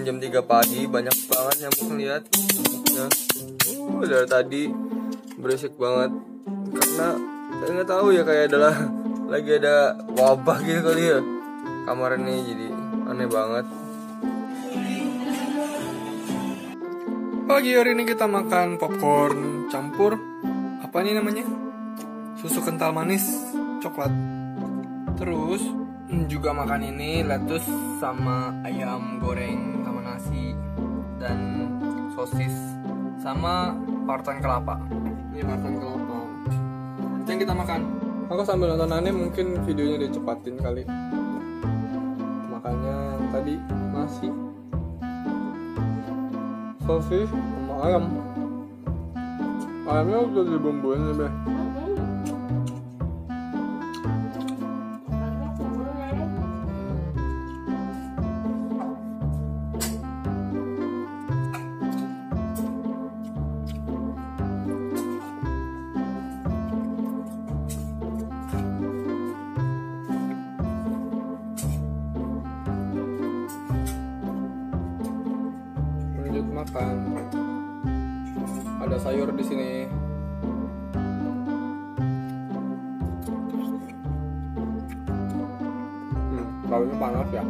jam 3 pagi, banyak banget nyamuk lihat. Ya. Dari tadi berisik banget. Karena saya nggak tahu ya, kayak lagi ada wabah gitu kali ya. Kamar ini jadi aneh banget. Pagi hari ini kita makan popcorn campur apa ini namanya? Susu kental manis coklat. Terus juga makan ini lettuce sama ayam goreng sama nasi dan sosis sama parutan kelapa. Ini parutan kelapa. Itu yang kita makan. Aku sambil nonton anime mungkin videonya dicepatin kali. Makanya tadi nasi, sosis sama ayam. Ayamnya udah dibumbuin nih, Be. Lanjut makan. Ada sayur di sini. Kalaunya panas ya.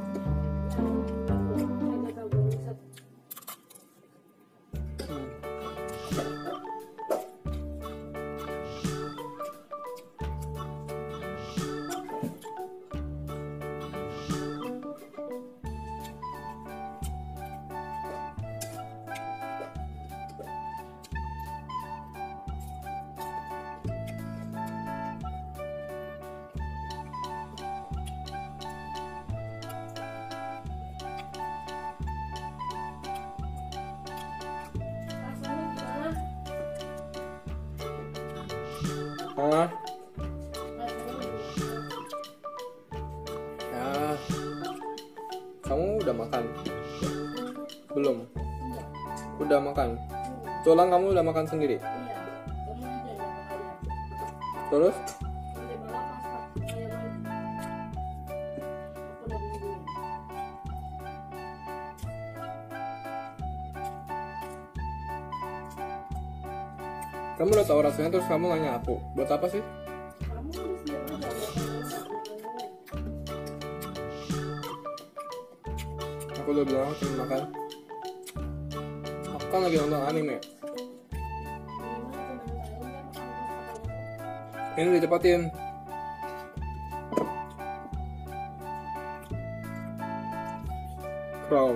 Ya, kamu udah makan? Belum? Udah makan? Tulang kamu udah makan sendiri? Terus? Kamu udah tahu rasanya terus kamu nanya aku, buat apa sih? Aku udah bilang aku cuma makan. Aku kan lagi nonton anime. Ini dicepatin. Crown.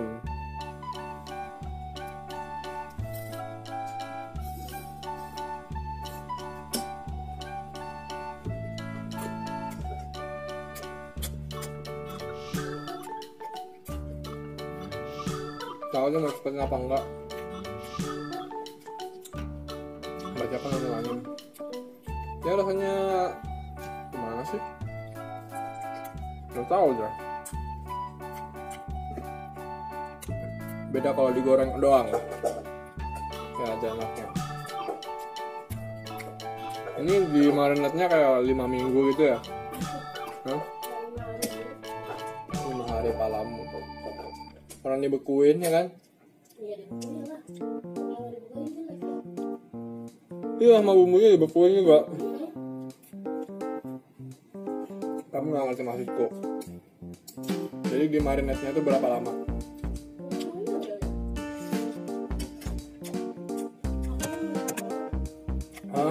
Tahu mau cepetin apa enggak? Baca kan nonton anime. Ya rasanya gimana sih? Nggak tahu aja. Beda kalau digoreng doang. Ya ada enaknya. Ini di marinatnya kayak 5 minggu gitu ya? Hah? 5 hari palamu. Orang dibekuin ya kan? Iya, dibekuin lah. Iya, sama bumbunya dibekuin juga. Kamu gak ngerti maksudku. Jadi di marinatnya itu berapa lama? Hah?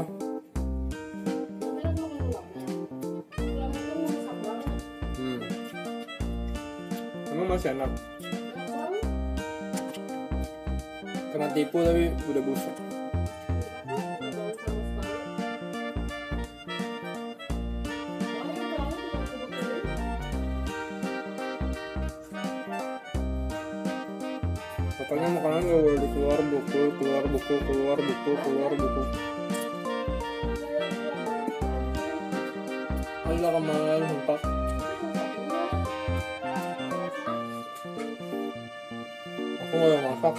Emang masih enak? Kena tipu tapi udah busuk. Pokoknya makanan gak boleh keluar buku. Allah kemarin sumpah. Aku gak yang masak.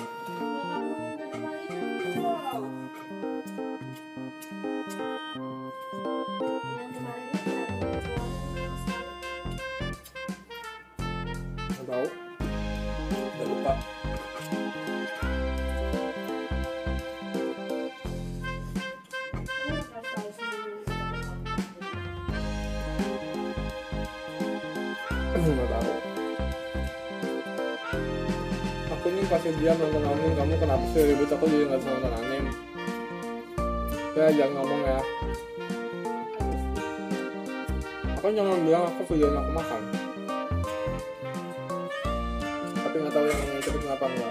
Tahu? Udah lupa. aku nih pasti diam nonton anime, kamu kenapa sih ribut, aku jadi nggak bisa nonton anime. Ya jangan ngomong ya. Aku cuma bilang aku videoin aku makan, tapi nggak tahu yang ngikutin kenapa enggak.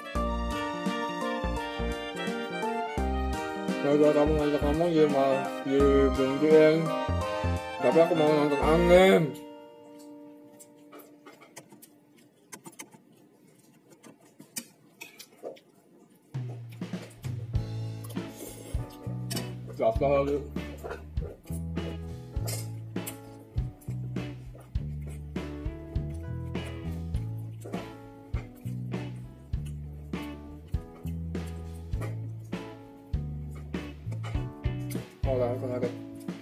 Kalau kamu ngajak ngomong jadi malah diberhentiin, tapi aku mau nonton anime. Jelas lagi. Oh lah, aku kaget.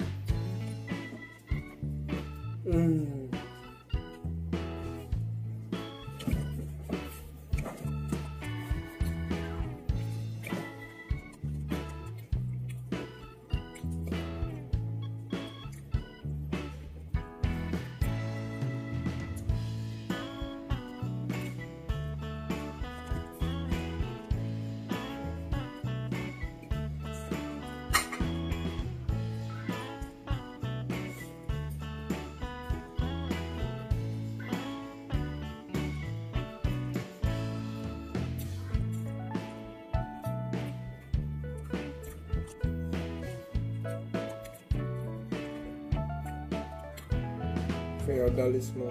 Feodalisme.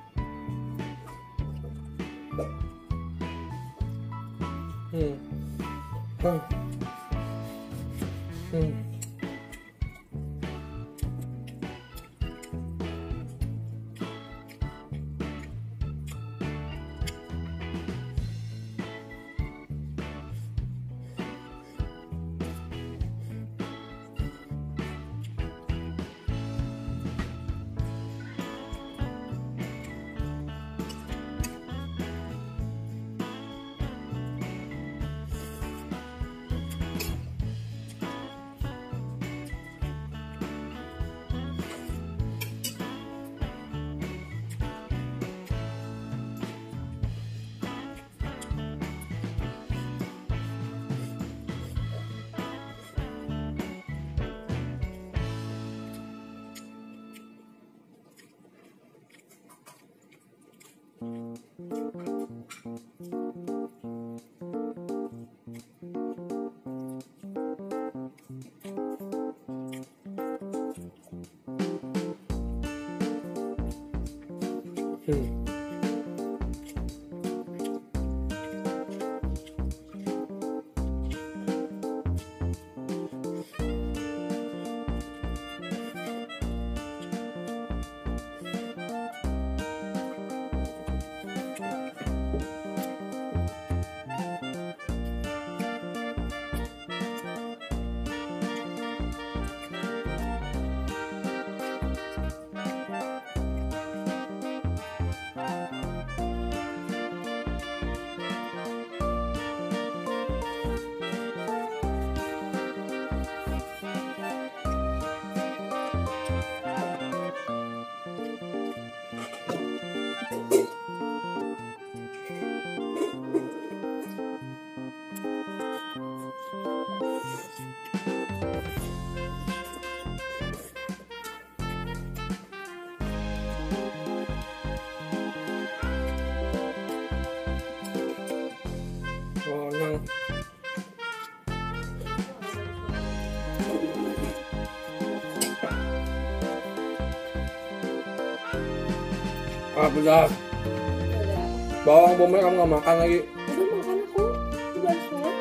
Pedas. Bawang bombay kamu nggak makan lagi. Udah makan aku. Udah sholat.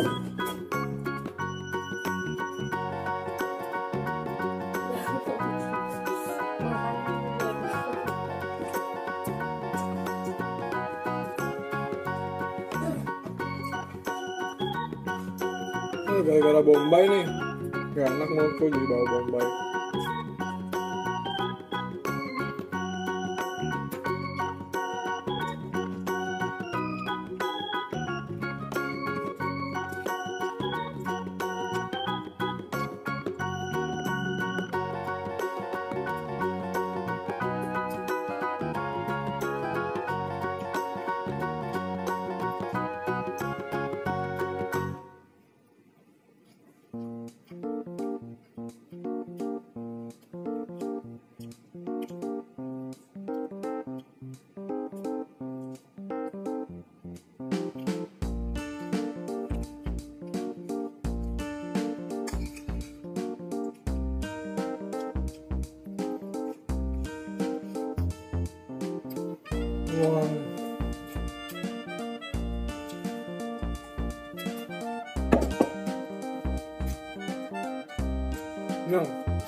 Gara-gara Bombay nih, gak enak mulutku jadi bawa Bombay. Wow. No.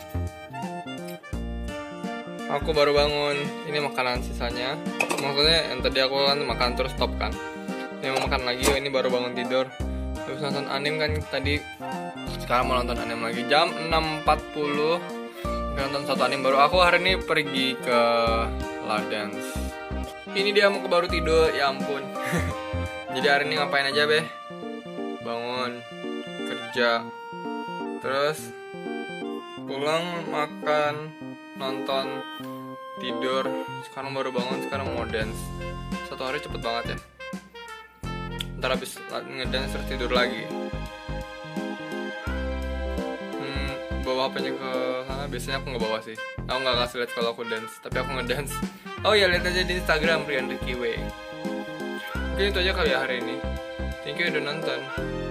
Aku baru bangun. Ini makanan sisanya. Maksudnya yang tadi aku kan makan terus stop kan. Ini mau makan lagi. Ini baru bangun tidur. Habis nonton anime kan tadi. Sekarang mau nonton anime lagi. Jam 6.40. Nonton satu anime baru. Aku hari ini pergi ke Ladance. Ini dia mau ke baru tidur, ya ampun. Jadi hari ini ngapain aja be? Bangun, kerja, terus pulang, makan, nonton, tidur. Sekarang baru bangun, sekarang mau dance. Satu hari cepet banget ya. Ntar habis ngedance terus tidur lagi. Bawa apanya ke sana? Biasanya aku nggak bawa sih. Aku nggak kasih lihat kalau aku dance, tapi aku ngedance. Oh ya, lihat aja di Instagram Rian Ricky W. Mungkin itu aja kali ya hari ini. Thank you udah nonton.